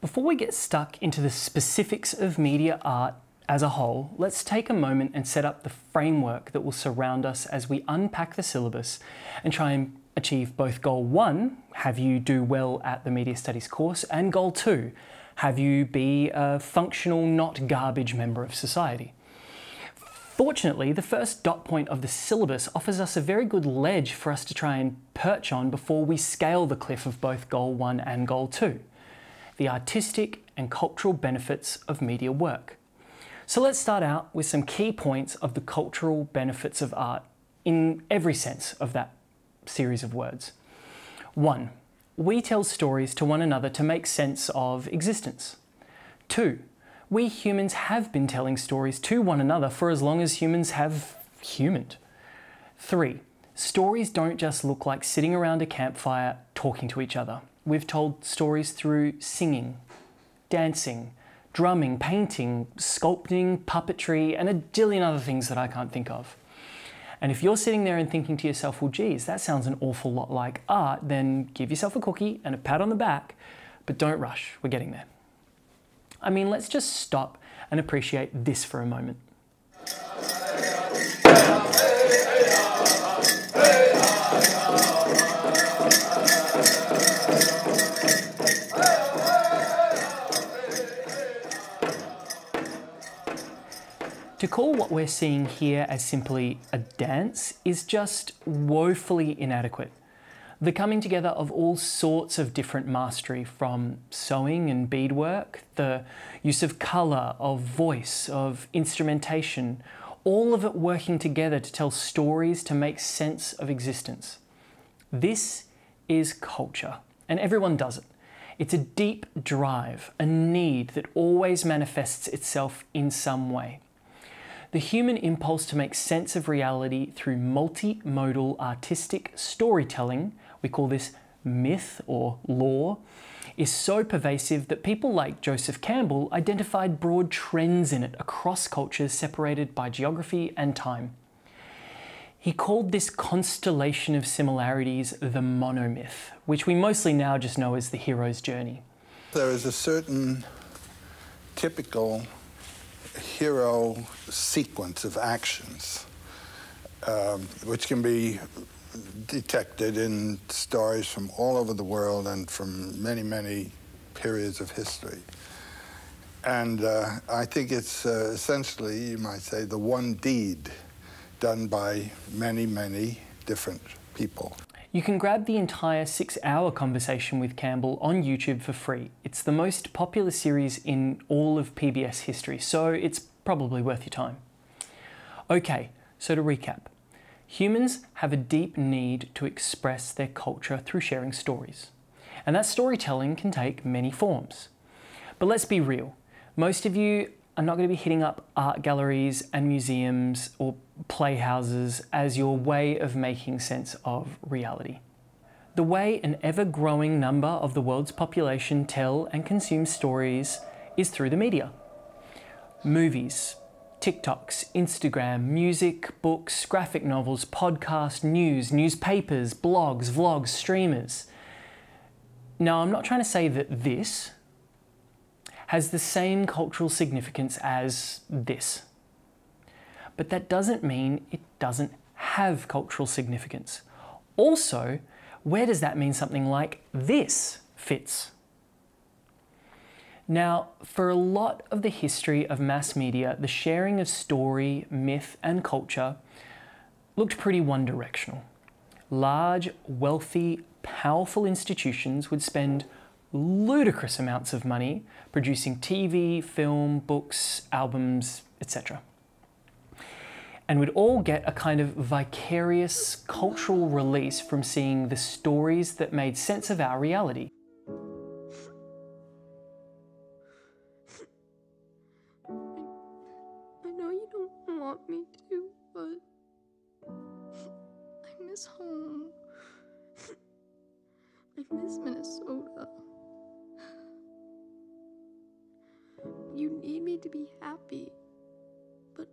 Before we get stuck into the specifics of media art as a whole, let's take a moment and set up the framework that will surround us as we unpack the syllabus and try and achieve both Goal 1, have you do well at the Media Studies course, and Goal 2, have you be a functional, not garbage member of society. Fortunately, the first dot point of the syllabus offers us a very good ledge for us to try and perch on before we scale the cliff of both Goal 1 and Goal 2. The artistic and cultural benefits of media work. So let's start out with some key points of the cultural benefits of art in every sense of that series of words. 1. We tell stories to one another to make sense of existence. 2. We humans have been telling stories to one another for as long as humans have humaned. 3. Stories don't just look like sitting around a campfire talking to each other. We've told stories through singing, dancing, drumming, painting, sculpting, puppetry, and a jillion other things that I can't think of. And if you're sitting there and thinking to yourself, well, geez, that sounds an awful lot like art, then give yourself a cookie and a pat on the back, but don't rush, we're getting there. I mean, let's just stop and appreciate this for a moment. To call what we're seeing here as simply a dance is just woefully inadequate. The coming together of all sorts of different mastery, from sewing and beadwork, the use of colour, of voice, of instrumentation, all of it working together to tell stories to make sense of existence. This is culture, and everyone does it. It's a deep drive, a need that always manifests itself in some way. The human impulse to make sense of reality through multimodal artistic storytelling, we call this myth or lore, is so pervasive that people like Joseph Campbell identified broad trends in it across cultures separated by geography and time. He called this constellation of similarities the monomyth, which we mostly now just know as the hero's journey. There is a certain typical hero sequence of actions, which can be detected in stories from all over the world and from many, many periods of history. And I think it's essentially, you might say, the one deed done by many, many different people. You can grab the entire 6-hour conversation with Campbell on YouTube for free. It's the most popular series in all of PBS history, so it's probably worth your time. Okay, so to recap. Humans have a deep need to express their culture through sharing stories. And that storytelling can take many forms. But let's be real. Most of you are not going to be hitting up art galleries and museums or playhouses as your way of making sense of reality. The way an ever-growing number of the world's population tell and consume stories is through the media. Movies, TikToks, Instagram, music, books, graphic novels, podcasts, news, newspapers, blogs, vlogs, streamers. Now, I'm not trying to say that this has the same cultural significance as this. But that doesn't mean it doesn't have cultural significance. Also, where does that mean something like this fits? Now, for a lot of the history of mass media, the sharing of story, myth, and culture looked pretty one-directional. Large, wealthy, powerful institutions would spend ludicrous amounts of money producing TV, film, books, albums, etc. And we'd all get a kind of vicarious cultural release from seeing the stories that made sense of our reality. I know you don't want me to, but I miss home. I miss Minnesota. You need me to be happy, but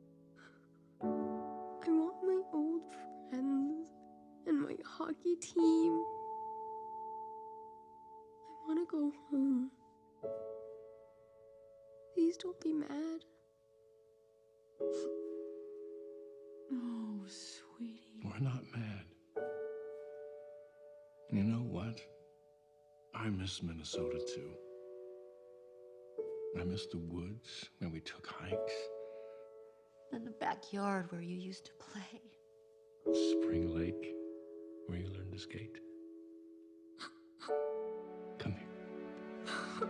I want my old friends and my hockey team. I want to go home. sweetie. We're not mad. You know what? I miss Minnesota too. I miss the woods where we took hikes. And the backyard where you used to play. Spring Lake, where you learned to skate. Come here.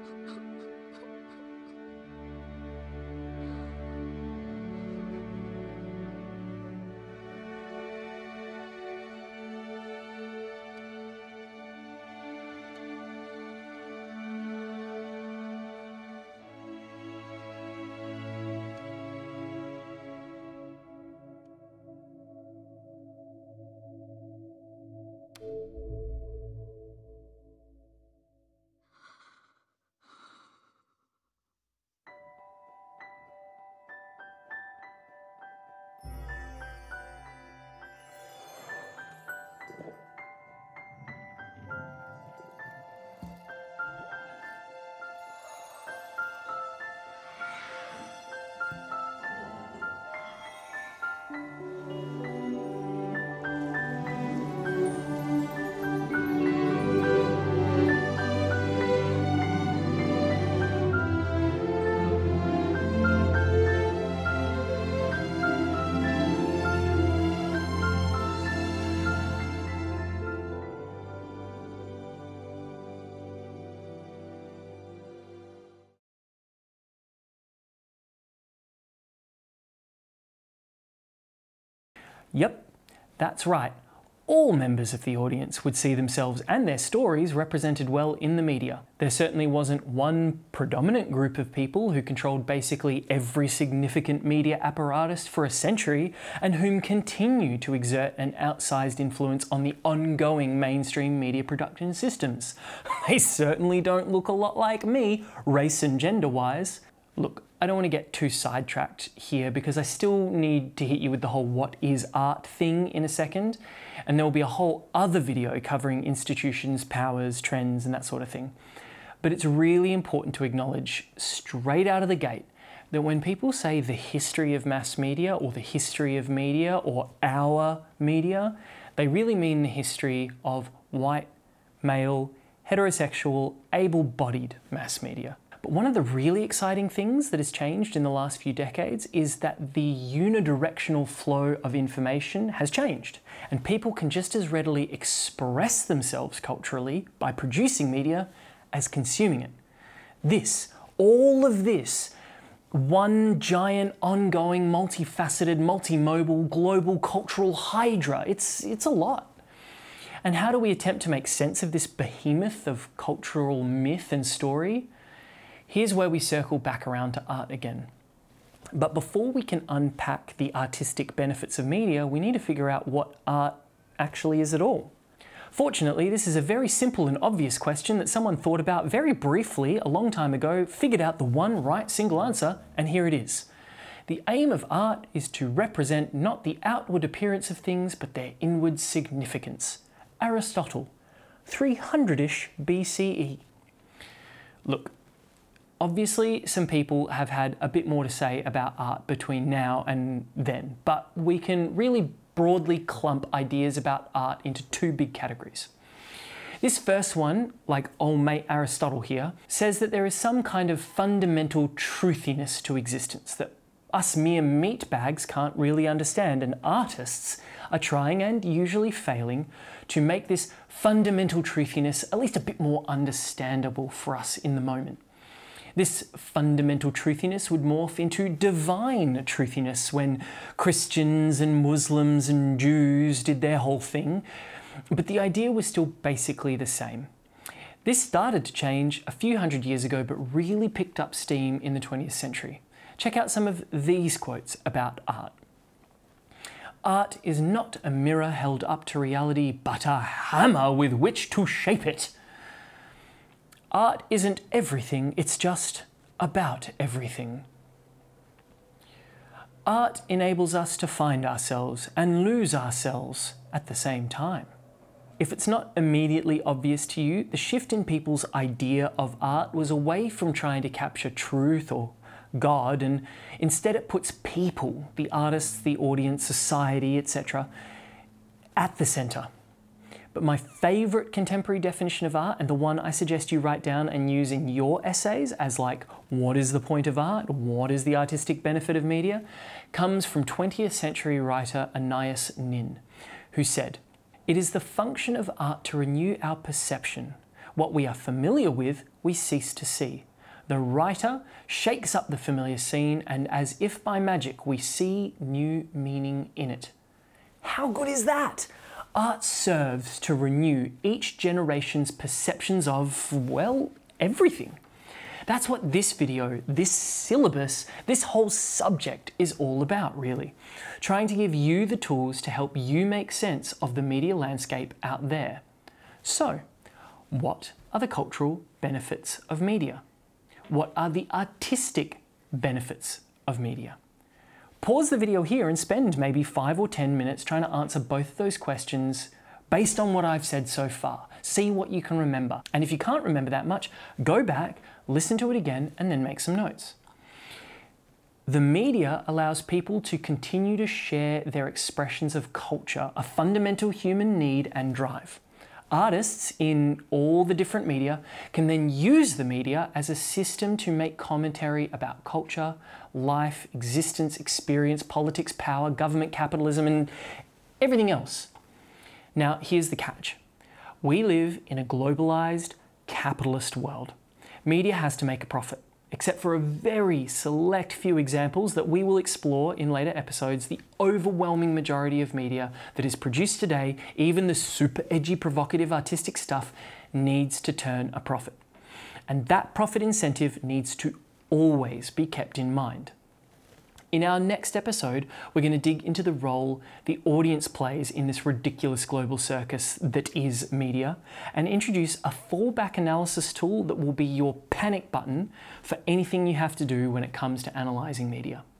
Yep, that's right. All members of the audience would see themselves and their stories represented well in the media. There certainly wasn't one predominant group of people who controlled basically every significant media apparatus for a century and whom continue to exert an outsized influence on the ongoing mainstream media production systems. They certainly don't look a lot like me, race and gender-wise. Look, I don't want to get too sidetracked here because I still need to hit you with the whole what is art thing in a second, and there will be a whole other video covering institutions, powers, trends, and that sort of thing. But it's really important to acknowledge straight out of the gate that when people say the history of mass media or the history of media or our media, they really mean the history of white, male, heterosexual, able-bodied mass media. But one of the really exciting things that has changed in the last few decades is that the unidirectional flow of information has changed, and people can just as readily express themselves culturally by producing media as consuming it. All of this, one giant, ongoing, multifaceted, multimodal, global cultural hydra, it's a lot. And how do we attempt to make sense of this behemoth of cultural myth and story? Here's where we circle back around to art again. But before we can unpack the artistic benefits of media, we need to figure out what art actually is at all. Fortunately, this is a very simple and obvious question that someone thought about very briefly a long time ago, figured out the one right single answer, and here it is. The aim of art is to represent not the outward appearance of things, but their inward significance. Aristotle, 300-ish BCE. Look, obviously, some people have had a bit more to say about art between now and then, but we can really broadly clump ideas about art into two big categories. This first one, like old mate Aristotle here, says that there is some kind of fundamental truthiness to existence that us mere meatbags can't really understand, and artists are trying and usually failing to make this fundamental truthiness at least a bit more understandable for us in the moment. This fundamental truthiness would morph into divine truthiness when Christians and Muslims and Jews did their whole thing, but the idea was still basically the same. This started to change a few hundred years ago, but really picked up steam in the 20th century. Check out some of these quotes about art. Art is not a mirror held up to reality, but a hammer with which to shape it. Art isn't everything, it's just about everything. Art enables us to find ourselves and lose ourselves at the same time. If it's not immediately obvious to you, the shift in people's idea of art was away from trying to capture truth or God, and instead it puts people, the artists, the audience, society, etc., at the centre. But my favourite contemporary definition of art, and the one I suggest you write down and use in your essays as like, what is the point of art? What is the artistic benefit of media? Comes from 20th century writer Anais Nin, who said, "It is the function of art to renew our perception. What we are familiar with, we cease to see. The writer shakes up the familiar scene, and as if by magic, we see new meaning in it." How good is that? Art serves to renew each generation's perceptions of, well, everything. That's what this video, this syllabus, this whole subject is all about, really. Trying to give you the tools to help you make sense of the media landscape out there. So, what are the cultural benefits of media? What are the artistic benefits of media? Pause the video here and spend maybe 5 or 10 minutes trying to answer both of those questions based on what I've said so far. See what you can remember. And if you can't remember that much, go back, listen to it again, and then make some notes. The media allows people to continue to share their expressions of culture, a fundamental human need and drive. Artists in all the different media can then use the media as a system to make commentary about culture, life, existence, experience, politics, power, government, capitalism, and everything else. Now, here's the catch. We live in a globalized, capitalist world. Media has to make a profit. Except for a very select few examples that we will explore in later episodes, the overwhelming majority of media that is produced today, even the super edgy, provocative, artistic stuff, needs to turn a profit. And that profit incentive needs to always be kept in mind. In our next episode, we're going to dig into the role the audience plays in this ridiculous global circus that is media, and introduce a fallback analysis tool that will be your panic button for anything you have to do when it comes to analysing media.